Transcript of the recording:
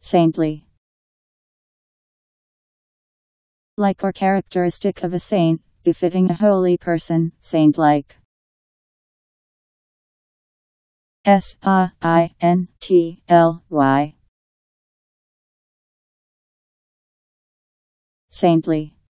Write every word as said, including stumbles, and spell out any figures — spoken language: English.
Saintly. Like or characteristic of a saint, befitting a holy person, saint-like. S A I N T L Y. Saintly.